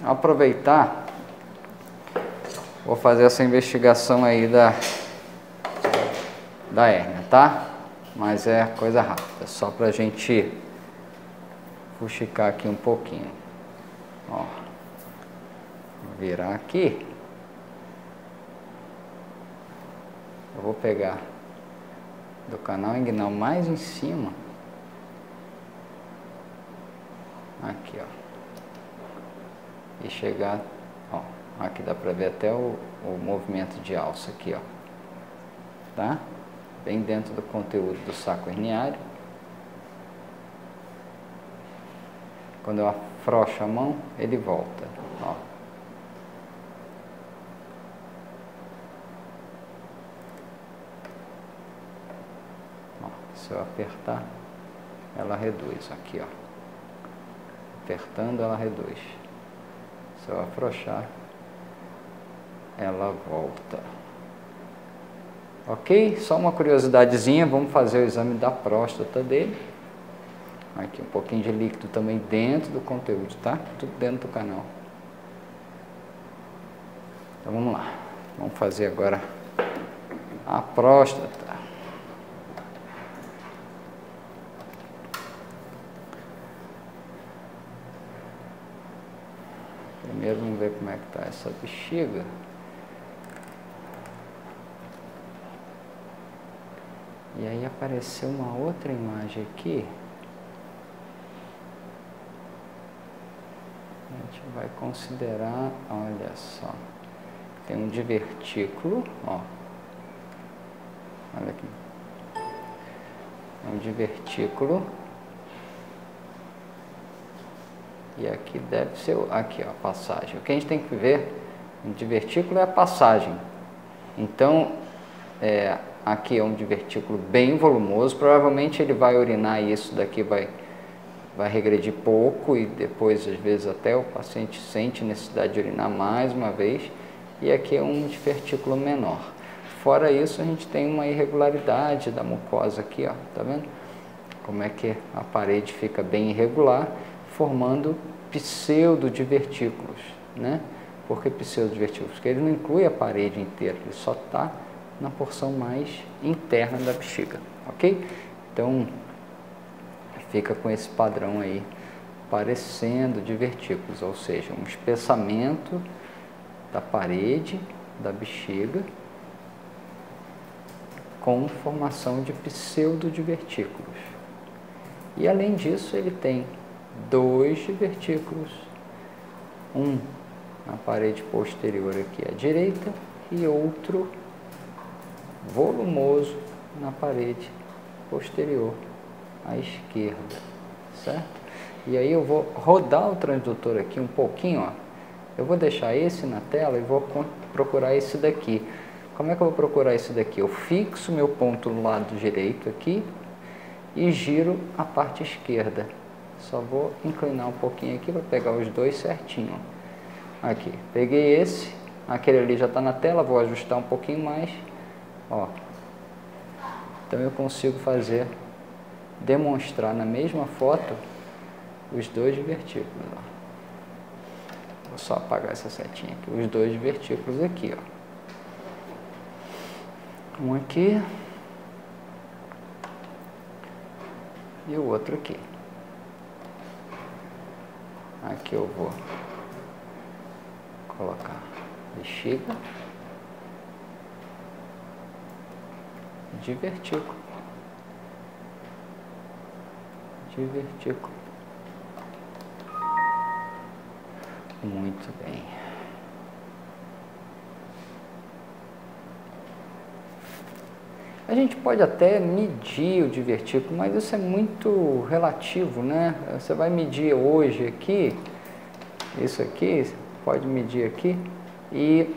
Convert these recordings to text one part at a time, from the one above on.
aproveitar, vou fazer essa investigação aí da hérnia, tá? Mas é coisa rápida, só pra gente fuxicar aqui um pouquinho. Ó, vou virar aqui. Eu vou pegar do canal inguinal mais em cima. Aqui, ó. E chegar, ó, aqui dá pra ver até o movimento de alça aqui, ó. Tá? Bem dentro do conteúdo do saco herniário. Quando eu afrouxo a mão, ele volta, ó. Ó, se eu apertar, ela reduz, aqui, ó. Apertando, ela reduz. Se eu afrouxar, ela volta. Ok? Só uma curiosidadezinha, vamos fazer o exame da próstata dele. Aqui um pouquinho de líquido também dentro do conteúdo, tá? Tudo dentro do canal. Então vamos lá. Vamos fazer agora a próstata. Primeiro vamos ver como é que tá essa bexiga. E aí apareceu uma outra imagem aqui. A gente vai considerar, olha só, tem um divertículo, ó. Olha aqui. É um divertículo. E aqui deve ser, aqui ó, a passagem. O que a gente tem que ver no divertículo é a passagem. Então, aqui é um divertículo bem volumoso, provavelmente ele vai urinar e isso daqui vai regredir pouco e depois às vezes até o paciente sente necessidade de urinar mais uma vez, e aqui é um divertículo menor. Fora isso, a gente tem uma irregularidade da mucosa aqui, ó, tá vendo? Como é que a parede fica bem irregular, formando pseudodivertículos, né? Por que pseudodivertículos? Porque ele não inclui a parede inteira, ele só está na porção mais interna da bexiga, ok? Então, fica com esse padrão aí, parecendo divertículos, ou seja, um espessamento da parede da bexiga com formação de pseudodivertículos. E além disso, ele tem dois divertículos, um na parede posterior aqui à direita e outro volumoso na parede posterior à esquerda, certo? E aí eu vou rodar o transdutor aqui um pouquinho, ó. Eu vou deixar esse na tela e vou procurar esse daqui. Como é que eu vou procurar esse daqui? Eu fixo meu ponto no lado direito aqui e giro a parte esquerda. Só vou inclinar um pouquinho aqui para pegar os dois certinho. Aqui, peguei esse, aquele ali já está na tela, vou ajustar um pouquinho mais, ó. Então eu consigo demonstrar na mesma foto os dois divertículos, ó. Vou só apagar essa setinha aqui, os dois divertículos aqui, ó. Um aqui e o outro aqui. Aqui eu vou colocar bexiga, divertículo, divertículo. Muito bem. A gente pode até medir o divertículo, mas isso é muito relativo, né? Você vai medir hoje aqui, isso aqui, pode medir aqui, e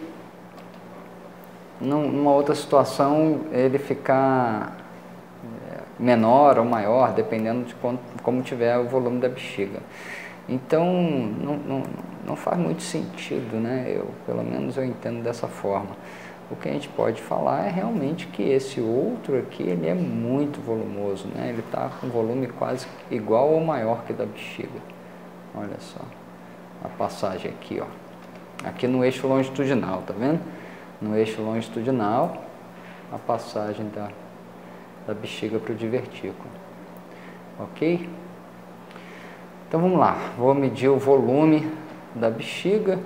numa outra situação ele ficar menor ou maior, dependendo de como tiver o volume da bexiga. Então, não faz muito sentido, né? Pelo menos eu entendo dessa forma. O que a gente pode falar é realmente que esse outro aqui, ele é muito volumoso, né? Ele está com volume quase igual ou maior que o da bexiga. Olha só. a passagem aqui, ó. Aqui no eixo longitudinal, tá vendo? No eixo longitudinal, a passagem da bexiga para o divertículo. Ok? Então vamos lá, vou medir o volume da bexiga,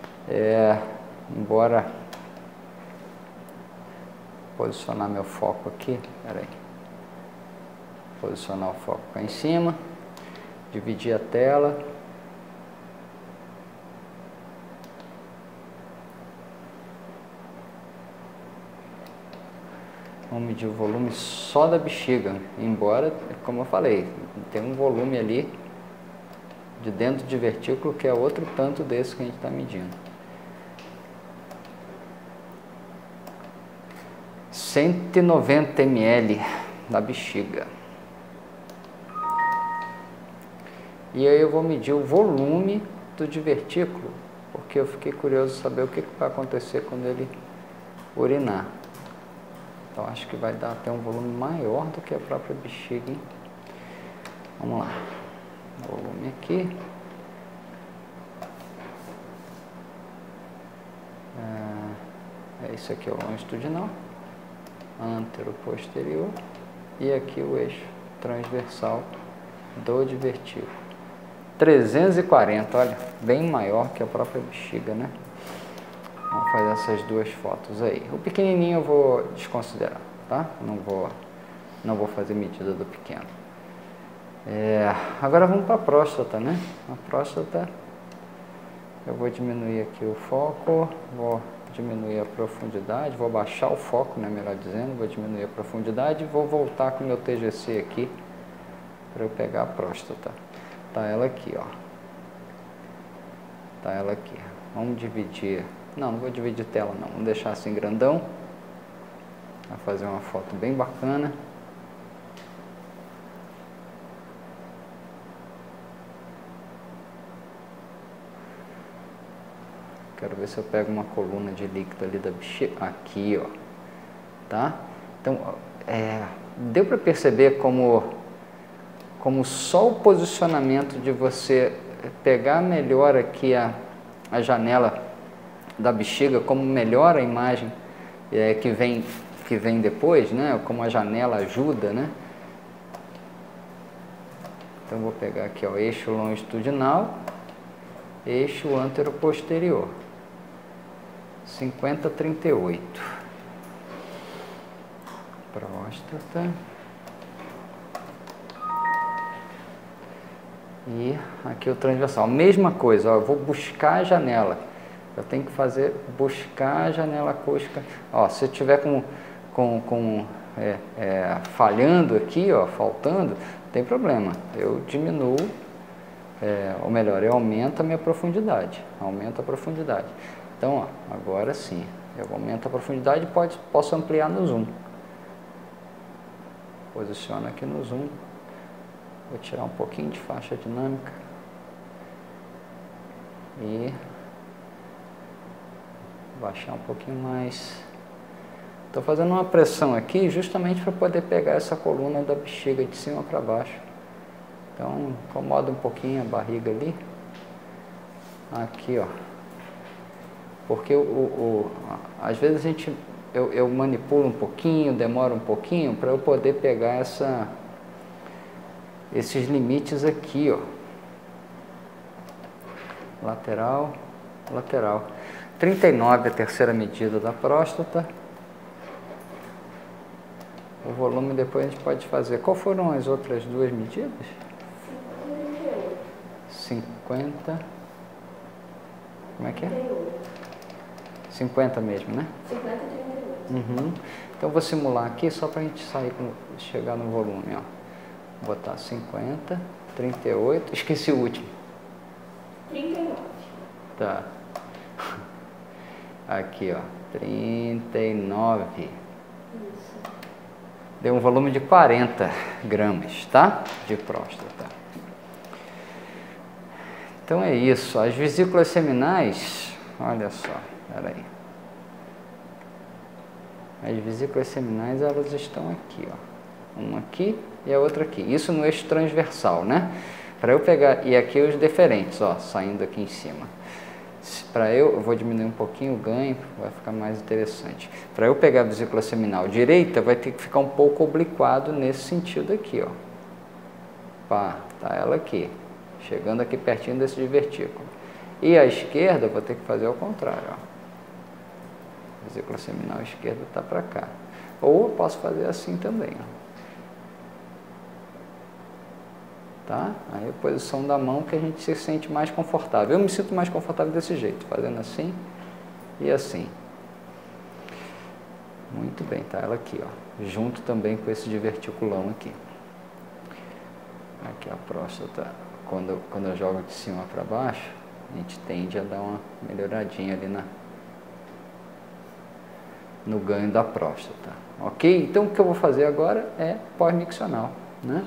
embora posicionar meu foco aqui, peraí, posicionar o foco cá em cima, dividir a tela, vamos medir o volume só da bexiga, embora, como eu falei, tem um volume ali de dentro do divertículo que é outro tanto desse que a gente está medindo. 190 ml da bexiga. E aí eu vou medir o volume do divertículo, porque eu fiquei curioso de saber o que vai acontecer quando ele urinar. Então acho que vai dar até um volume maior do que a própria bexiga, hein? Vamos lá. Volume aqui. Isso aqui é o longitudinal, antero-posterior, e aqui o eixo transversal do divertículo. 340, olha, bem maior que a própria bexiga, né? Vamos fazer essas duas fotos aí. O pequenininho eu vou desconsiderar, tá? Não vou fazer medida do pequeno. Agora vamos para a próstata, né? A próstata, eu vou diminuir aqui o foco, vou diminuir a profundidade, vou baixar o foco, né, melhor dizendo, vou diminuir a profundidade e vou voltar com o meu TGC aqui para eu pegar a próstata. Tá ela aqui, ó. Tá ela aqui. Vamos dividir. Não vou dividir tela não, vamos deixar assim grandão. Vai fazer uma foto bem bacana. Quero ver se eu pego uma coluna de líquido ali da bexiga. Aqui, ó. Tá? Então, deu para perceber como só o posicionamento de você pegar melhor aqui a janela da bexiga, como melhora a imagem que vem depois, né? Como a janela ajuda, né? Então, vou pegar aqui, ó, eixo longitudinal, eixo antero-posterior. 50-38. Próstata. E aqui o transversal. Mesma coisa, ó, eu vou buscar a janela. Eu tenho que buscar a janela acústica. Ó, se eu tiver falhando aqui, ó, faltando, não tem problema. Eu diminuo, ou melhor, eu aumento a minha profundidade. Aumento a profundidade. Então, ó, agora sim, eu aumento a profundidade e posso ampliar no zoom. Posiciono aqui no zoom. Vou tirar um pouquinho de faixa dinâmica. E baixar um pouquinho mais. Estou fazendo uma pressão aqui justamente para poder pegar essa coluna da bexiga de cima para baixo. Então, incomoda um pouquinho a barriga ali. Aqui, ó. Porque às vezes eu manipulo um pouquinho, demora um pouquinho para eu poder pegar esses limites aqui, ó. Lateral, lateral. 39 a terceira medida da próstata. O volume depois a gente pode fazer. Qual foram as outras duas medidas? 50. Como é que é? 50 mesmo, né? 50 e 38. Uhum. Então, vou simular aqui só para a gente chegar no volume, ó. Vou botar 50, 38, esqueci o último. 39. Tá. Aqui, ó, 39. Isso. Deu um volume de 40 gramas, tá? De próstata. Então é isso. As vesículas seminais, olha só, peraí. As vesículas seminais, elas estão aqui, ó. Uma aqui e a outra aqui. Isso no eixo transversal, né? Para eu pegar, e aqui os deferentes, ó, saindo aqui em cima. Para eu vou diminuir um pouquinho o ganho, vai ficar mais interessante. Para eu pegar a vesícula seminal direita, vai ter que ficar um pouco obliquado nesse sentido aqui, ó. Pá, tá ela aqui, chegando aqui pertinho desse divertículo. E a esquerda, eu vou ter que fazer ao contrário, ó. A vesícula seminal esquerda tá para cá. Ou eu posso fazer assim também, ó. Tá? Aí a posição da mão que a gente se sente mais confortável. Eu me sinto mais confortável desse jeito, fazendo assim e assim. Muito bem, tá ela aqui, ó, junto também com esse diverticulão aqui. Aqui a próstata, quando eu jogo de cima para baixo, a gente tende a dar uma melhoradinha ali no ganho da próstata. Ok? Então o que eu vou fazer agora é pós-miccional, né?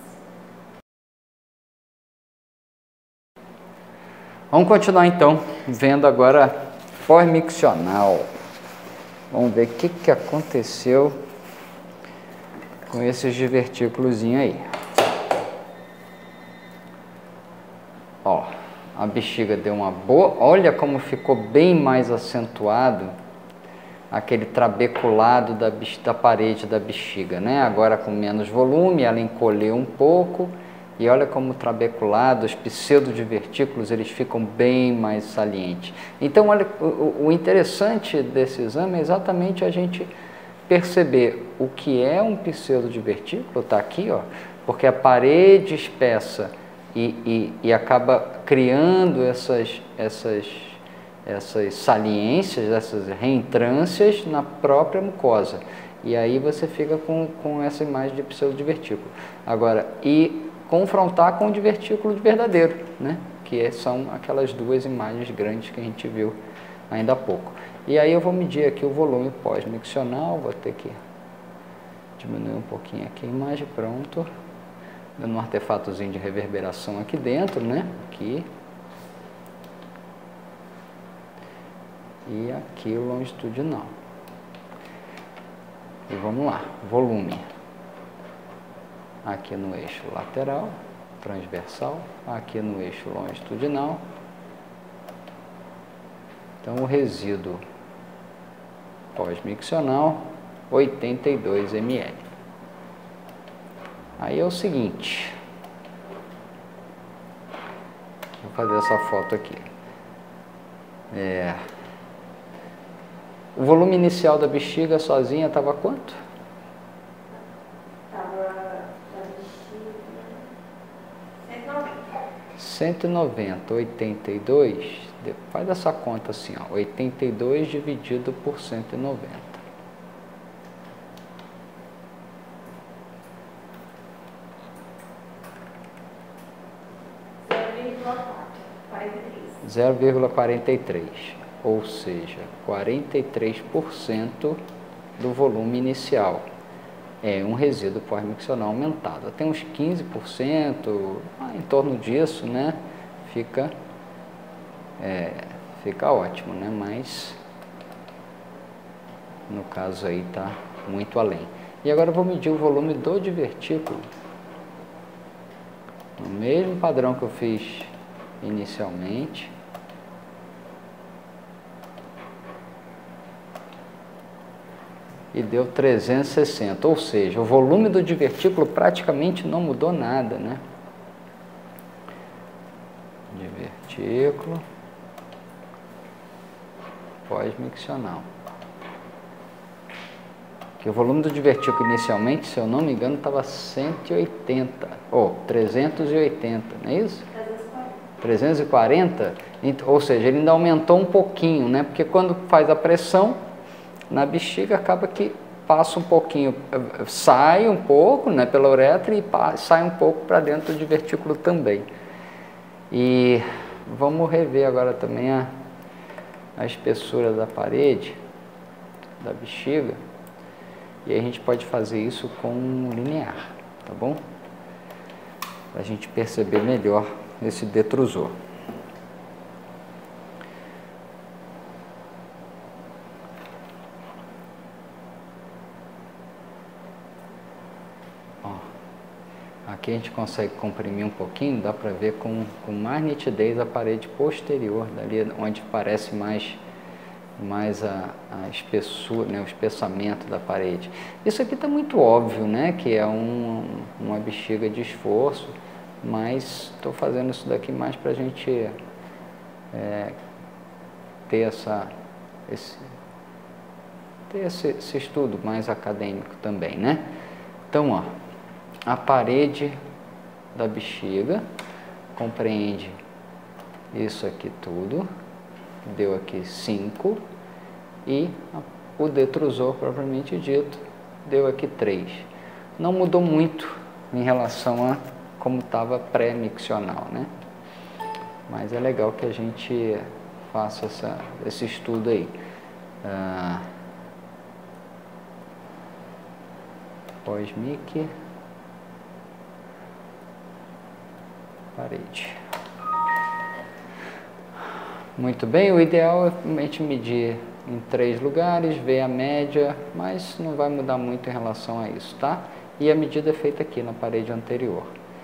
Vamos continuar então, vendo agora pós-miccional. Vamos ver o que aconteceu com esses divertículos aí. Ó, a bexiga deu uma boa, olha como ficou bem mais acentuado aquele trabeculado da parede da bexiga, né? Agora com menos volume, ela encolheu um pouco. E olha como o trabeculado, os pseudodivertículos, eles ficam bem mais salientes. Então, olha, o interessante desse exame é exatamente a gente perceber o que é um pseudodivertículo, está aqui, ó, porque a parede espessa e acaba criando essas saliências, essas reentrâncias na própria mucosa. E aí você fica com essa imagem de pseudodivertículo. Agora, confrontar com o divertículo verdadeiro, né? Que são aquelas duas imagens grandes que a gente viu ainda há pouco. E aí eu vou medir aqui o volume pós-miccional, vou ter que diminuir um pouquinho aqui a imagem, pronto. Dando um artefatozinho de reverberação aqui dentro, né? Aqui. E aqui o longitudinal. E vamos lá, volume. Aqui no eixo lateral, transversal, aqui no eixo longitudinal. Então, o resíduo pós-miccional, 82 ml. Aí é o seguinte, vou fazer essa foto aqui. O volume inicial da bexiga sozinha estava quanto? 190, 82, faz essa conta assim, ó, 82 dividido por 190. Zero vírgula 43, ou seja, 43% do volume inicial. É um resíduo pós-miccional aumentado. Até uns 15%, em torno disso, né? Fica ótimo, né? Mas no caso aí tá muito além. E agora eu vou medir o volume do divertículo. No mesmo padrão que eu fiz inicialmente. E deu 360, ou seja, o volume do divertículo praticamente não mudou nada, né? Divertículo pós-miccional. Que o volume do divertículo inicialmente, se eu não me engano, estava 180, ou 380, não é isso? 340, ou seja, ele ainda aumentou um pouquinho, né? Porque quando faz a pressão na bexiga, acaba que passa um pouquinho, sai um pouco, né, pela uretra e sai um pouco para dentro do divertículo também. E vamos rever agora também a espessura da parede da bexiga. E aí a gente pode fazer isso com linear, tá bom? Para a gente perceber melhor esse detrusor. Aqui a gente consegue comprimir um pouquinho, dá para ver com mais nitidez a parede posterior, dali onde parece mais a espessura, né, o espessamento da parede. Isso aqui está muito óbvio, né, que é uma bexiga de esforço, mas estou fazendo isso daqui mais para a gente ter esse estudo mais acadêmico também, né? Então, ó, a parede da bexiga compreende isso aqui tudo, deu aqui 5, e o detrusor propriamente dito deu aqui 3. Não mudou muito em relação a como estava pré-miccional, né? Mas é legal que a gente faça esse estudo aí. Pós-mic, parede. Muito bem, o ideal é a gente medir em 3 lugares, ver a média, mas não vai mudar muito em relação a isso, tá? E a medida é feita aqui na parede anterior.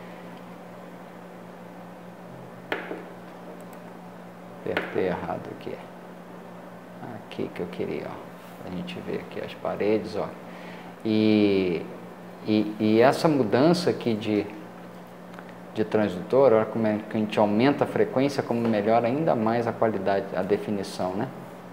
Apertei errado aqui. Aqui que eu queria, ó. A gente vê aqui as paredes, ó. E essa mudança aqui de transdutor, olha como é que a gente aumenta a frequência, como melhora ainda mais a qualidade, a definição, né?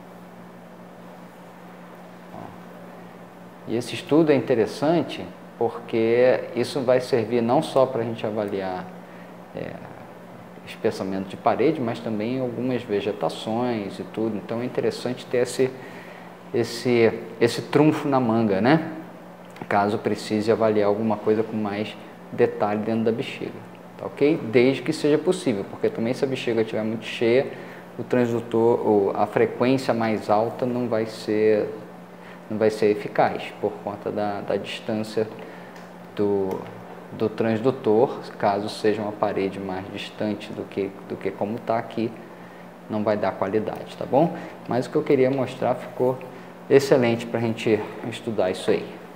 E esse estudo é interessante porque isso vai servir não só para a gente avaliar espessamento de parede, mas também algumas vegetações e tudo. Então é interessante ter esse trunfo na manga, né? Caso precise avaliar alguma coisa com mais detalhe dentro da bexiga, tá ok? Desde que seja possível, porque também se a bexiga estiver muito cheia, o transdutor, a frequência mais alta não vai ser eficaz, por conta da distância do transdutor. Caso seja uma parede mais distante do que como está aqui, não vai dar qualidade, tá bom? Mas o que eu queria mostrar ficou excelente para a gente estudar isso aí.